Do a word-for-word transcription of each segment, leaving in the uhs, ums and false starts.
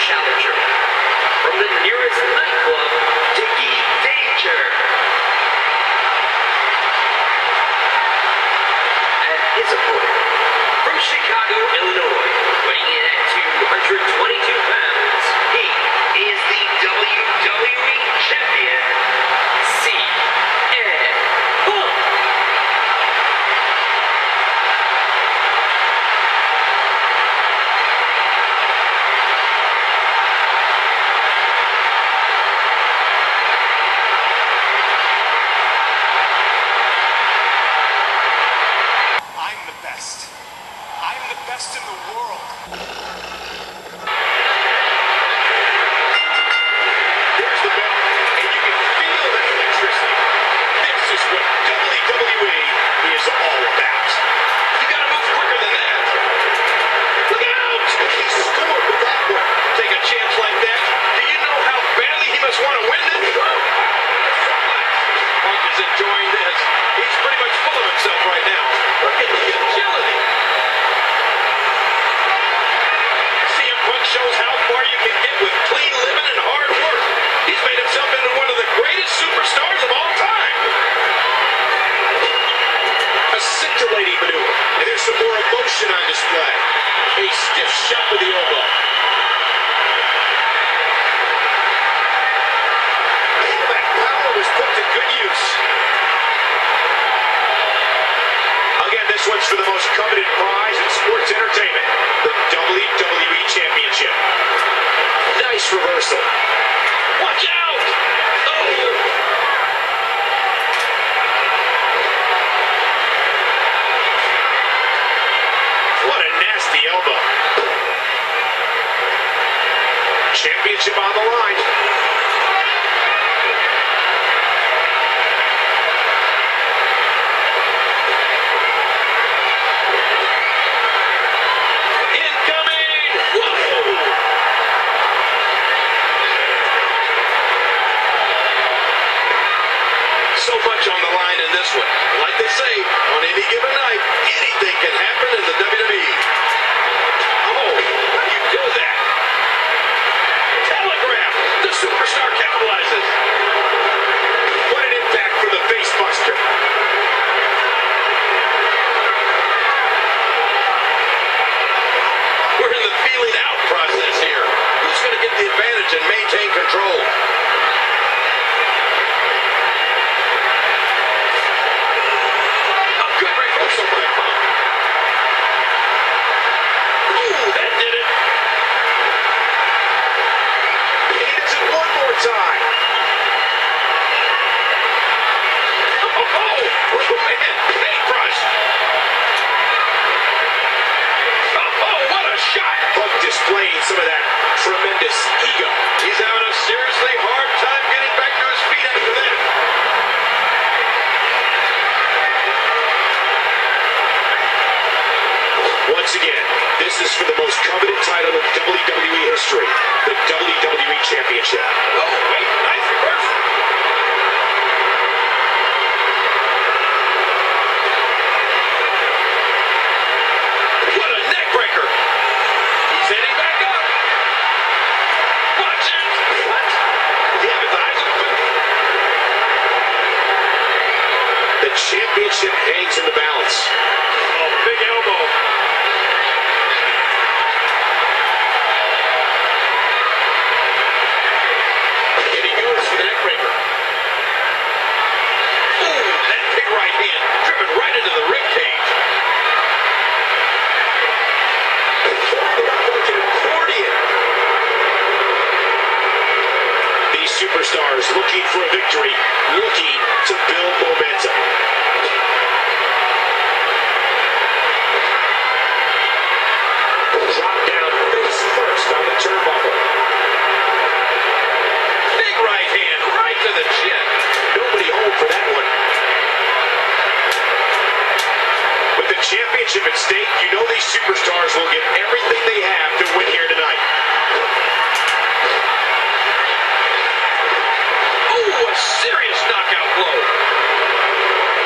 challenger. From the nearest nightclub, Dickie Danger. And his opponent, from Chicago, Illinois, weighing in at two hundred twenty-two pounds, he is the W W E Champion, C M Punk. I'm the best. I'm the best in the world. There's the bell, and you can feel that electricity. This is what W W E is all about. You gotta move quicker than that. Look out! He scored with that one. Take a chance like that. Do you know how badly he must want to win this? Punk is enjoying this. He's pretty much full of himself right now. Look at the agility. C M Punk shows how far you can get with clean living and hard work. He's made himself into one of the greatest superstars of all time. A scintillating maneuver. And there's some more emotion on display. A stiff shot with the elbow. That power was put to good use. Again, this one's for the most coveted prize in sports entertainment, the W W E Championship. Nice reversal. Watch out! Oh! What a nasty elbow. Championship on the line. Incoming! Whoa! So much on the line in this one. Like they say, on any given night, anything can happen in the W W E. Oh, how do you do that? Telegraph! The superstar capitalizes. What an impact from the face buster. We're in the feeling out process here. Who's going to get the advantage and maintain control? A good reversal by Punk. Ooh, that did it. And he does it one more time. Oh, oh, oh man, knee crush. Oh, oh, what a shot. Punk displaying some of that tremendous ego. He's having a seriously hard time getting back to his feet after that. Once again, this is for the most coveted title in W W E history, the W W E Championship. Oh, wait, nice reversal. What a neck breaker. He's heading back up. Watch it. What? Does he have his eyes open? The championship hangs in the balance. Oh, big elbow. And he goes for the neck breaker. Ooh, that big right hand driven right into the rib cage. Like an accordion. These superstars looking for a victory, looking to build momentum. Drop down face first on the turnbuckle. Big right hand right to the chin. Nobody home for that one. With the championship at stake, you know these superstars will get everything they have to win here tonight. Oh, a serious knockout blow.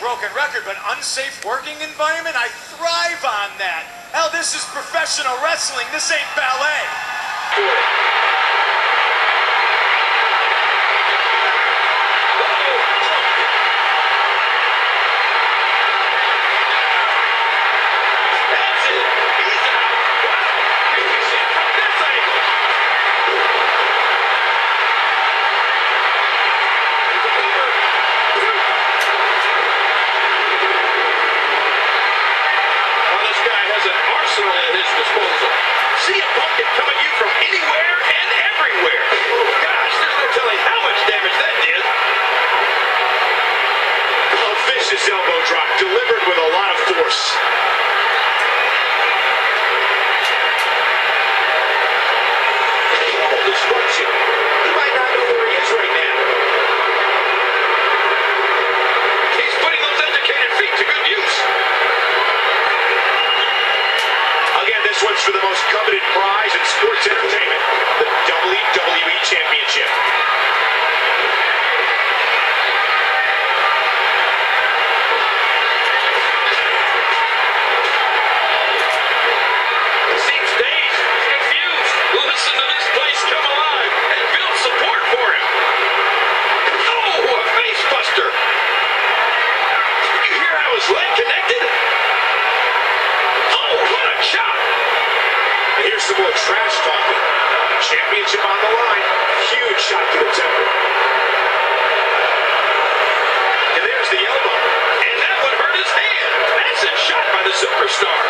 broken record, but unsafe working environment, I thrive on that. Hell, this is professional wrestling. This ain't ballet. Elbow drop delivered with a lot of force. Oh, destruction. He might not know where he is right now. He's putting those educated feet to good use. Again, this one's for the most coveted prize in sports entertainment, the W W E Championship. Some more trash talking. Championship on the line. Huge shot to the temple. And there's the elbow. And that one hurt his hand. That's a shot by the superstar.